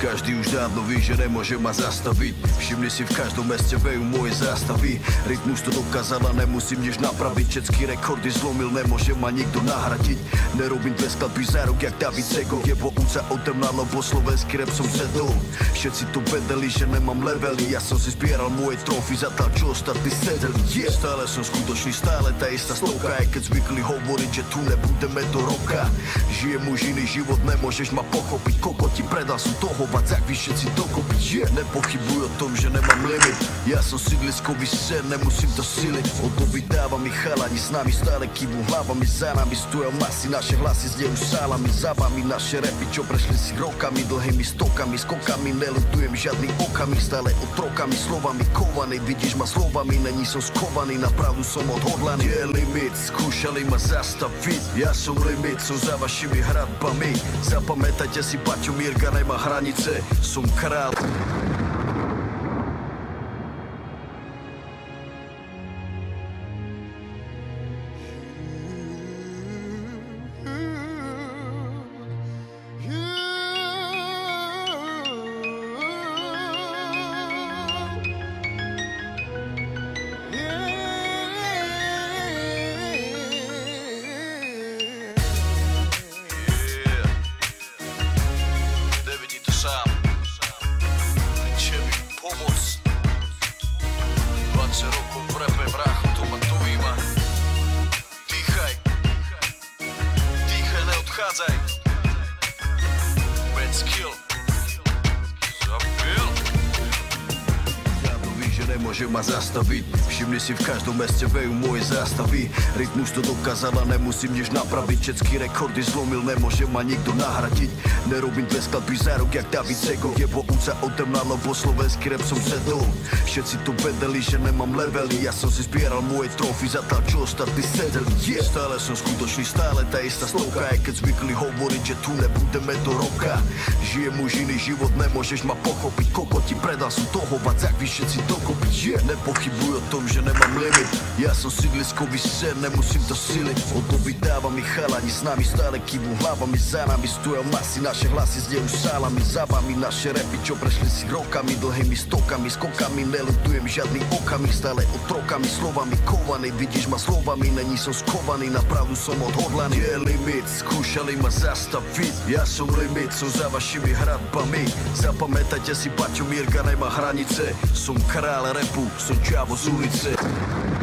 Každý už dávno ví, že nemôže ma zastaviť. Všimni si, v každom meste vejú moje zástavy. Rytmus to dokázala, nemusím nič napraviť. Všetky rekordy zlomil, nemôže ma nikto nahradiť. Nerobím dve skladby za rok, jak David Sego. Jebo úca odemnalo, po slovenský rap som sedol. Všetci tu vedeli, že nemám levely. Ja som si zbieral moje trofy, zatal čo ostatní sedeli. Stále som skutočný, stále tá istá stovka. Aj keď zvykli hovoriť, že tu nebudeme do roka. Žijem už iný život, nemôžeš ma pochopiť. Koľko ti predal som toho, tak vy všetci dokopy. Nepochybuj o tom, že nemám limit. Ja som sídliskový sen, nemusím to siliť. Od doby dáva mi chalani, s nami stále kývú hlavami. Za nami stoja masy, naše hlasy zdejú sálami. Za vami naše repy, čo prešli si rokami. Dlhými stokami, skokami, nelutujem žiadny okamih. Stále otrokami, slovami kovaný. Vidíš ma slovami, není som skovaný. Na pravdu som odhodlaný. Je limit, skúšali ma zastaviť. Ja som limit, som za vašimi hradbami. Zapamätajte si, Paťo Mirga nemá hranice. Som král. Nemôže ma zastaviť. Všimni si, v každom meste vejú moje zástavy. Rytmus to dokázala, nemusím nič napraviť. Všetky rekordy zlomil, nemôže ma nikto nahradiť. Nerobím dve skladby za rok, jak David Sego. Jebo úca odemnalo, po slovenský rap som sedol. Všetci tu vedeli, že nemám levely. Ja som si zbieral moje trofy, zatal čo ostatní sedeli. Stále som skutočný, stále tá istá stovka. Aj keď zvykli hovoriť, že tu nebudeme do roka. Žijem už iný život, nemôžeš ma pochopiť. Koľko ti predal som toho, tak vy všetci dokopy. Nepochybuj o tom, že nemám limit. Ja som sídliskový sen, nemusím to siliť. Od doby dáva mi chalani, s nami stále kývú hlavami. Za nami stoja masy, naše hlasy zdejú sálami. Za vami naše repy, čo prešli si rokami. Dlhými stokami, skokami, nelutujem žiadny okamih. Stále otrokami, slovami kovaný. Vidíš ma slovami, není som skovaný. Na pravdu som odhodlaný. Je limit, skúšali ma zastaviť. Ja som limit, som za vašimi hradbami. Zapamätajte si, Paťo Mirga nemá hranice. Som král repu, som čavo z ulice.